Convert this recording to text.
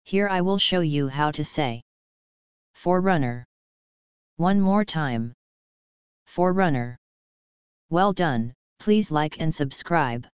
Here I will show you how to say forerunner. One more time. Forerunner. Well done, please like and subscribe.